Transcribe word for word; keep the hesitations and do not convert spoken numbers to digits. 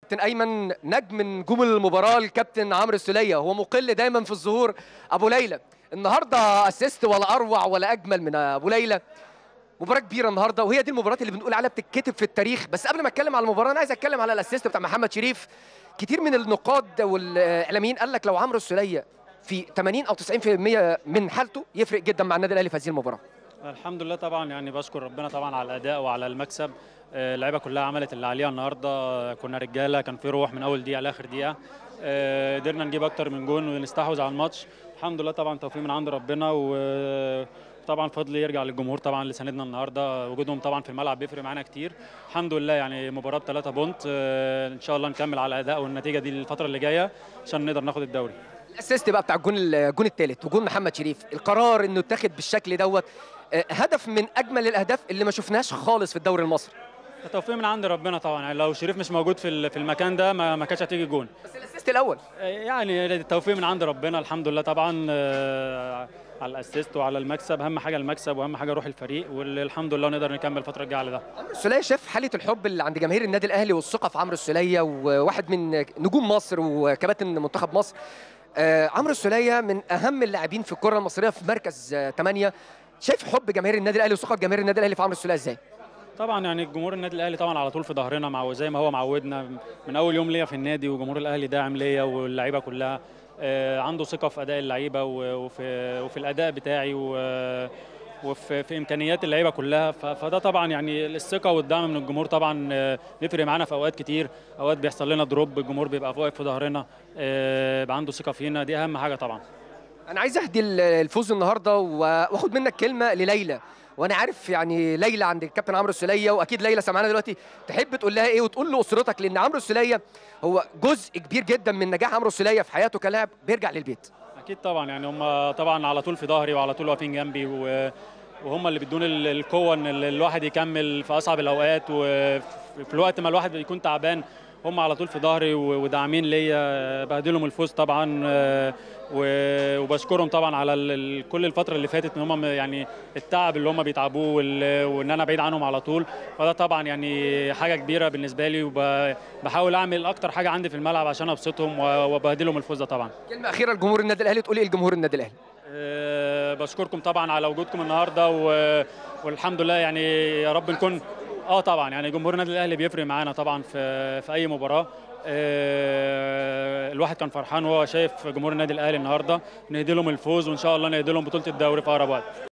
كابتن ايمن نجم من نجوم المباراه الكابتن عمرو السوليه، هو مقل دايما في الظهور. ابو ليلى النهارده اسيست ولا اروع ولا اجمل من ابو ليلى. مباراه كبيره النهارده، وهي دي المباريات اللي بنقول عليها بتتكتب في التاريخ. بس قبل ما اتكلم على المباراه انا عايز اتكلم على الاسيست بتاع محمد شريف. كتير من النقاد والاعلاميين قال لك لو عمرو السوليه في ثمانين او تسعين بالمئة من حالته يفرق جدا مع النادي الاهلي في هذه المباراه. الحمد لله طبعا، يعني بشكر ربنا طبعا على الاداء وعلى المكسب. آه، اللعيبه كلها عملت اللي عليها النهارده، كنا رجاله، كان في روح من اول دقيقه لاخر دقيقه. آه، قدرنا نجيب اكتر من جون ونستحوذ على الماتش. الحمد لله طبعا، توفيق من عند ربنا، وطبعا فضل يرجع للجمهور طبعا اللي ساندنا النهارده. وجودهم طبعا في الملعب بيفرق معانا كتير. الحمد لله يعني مباراه بثلاثة بونت. آه، ان شاء الله نكمل على الاداء والنتيجه دي الفتره اللي جايه عشان نقدر ناخد الدوري. الاسيست بقى بتاع الجون الجون الثالث وجون محمد شريف، القرار انه اتاخد بالشكل دوت، آه، هدف من اجمل الاهداف اللي ما شفناش خالص في الدوري المصري. التوفيق من عند ربنا طبعا، يعني لو شريف مش موجود في في المكان ده ما ما كانتش هتيجي جون. بس الاسيست الاول يعني التوفيق من عند ربنا الحمد لله طبعا. آه، على الاسيست وعلى المكسب، اهم حاجه المكسب واهم حاجه روح الفريق، والحمد لله نقدر نكمل الفتره الجايه على ده. عمرو السوليه شاف حاله الحب اللي عند جماهير النادي الاهلي والثقه في عمرو السوليه، وواحد من نجوم مصر وكباتن منتخب مصر. آه، عمرو السوليه من اهم اللاعبين في الكره المصريه في مركز ثمانية. شايف حب جماهير النادي الاهلي وثقه جماهير النادي الاهلي في عمرو السوليه ازاي؟ طبعا يعني جمهور النادي الاهلي طبعا على طول في ظهرنا، مع زي ما هو معودنا من اول يوم ليا في النادي، وجمهور الاهلي داعم ليا واللعيبه كلها. آه، عنده ثقه في اداء اللعيبه وفي وفي الاداء بتاعي وفي في امكانيات اللعيبه كلها. فده طبعا يعني الثقه والدعم من الجمهور طبعا آه، بيفرق معانا في اوقات كتير. اوقات بيحصل لنا دروب، الجمهور بيبقى واقف في ظهرنا، آه، يبقى عنده ثقه فينا، دي اهم حاجه طبعا. انا عايز اهدي الفوز النهارده واخد منك كلمه لليلى، وانا عارف يعني ليلى عند الكابتن عمرو السوليه، واكيد ليلى سامعانا دلوقتي، تحب تقول لها ايه وتقول لاسرتك؟ لان عمرو السوليه هو جزء كبير جدا من نجاح عمرو السوليه في حياته كلاعب بيرجع للبيت. اكيد طبعا، يعني هم طبعا على طول في ظهري وعلى طول واقفين جنبي، وهم اللي بيدوني القوه ان الواحد يكمل في اصعب الاوقات، وفي الوقت ما الواحد بيكون تعبان هم على طول في ظهري وداعمين ليا. بهدلهم الفوز طبعا، وبشكرهم طبعا على كل الفتره اللي فاتت، ان هم يعني التعب اللي هم بيتعبوه وان انا بعيد عنهم على طول. فده طبعا يعني حاجه كبيره بالنسبه لي، وبحاول اعمل اكتر حاجه عندي في الملعب عشان ابسطهم وبهدلهم الفوز ده طبعا. كلمه اخيره لجمهور النادي الاهلي، تقول ايه لجمهور النادي الاهلي؟ أه بشكركم طبعا على وجودكم النهارده، والحمد لله يعني يا رب نكون اه طبعا يعني جمهور النادي الاهلي بيفرق معانا طبعا في في اي مباراه. أه الواحد كان فرحان وهو شايف جمهور النادي الاهلي النهارده. نهدي لهم الفوز، وان شاء الله نهدي لهم بطوله الدوري في اقرب وقت.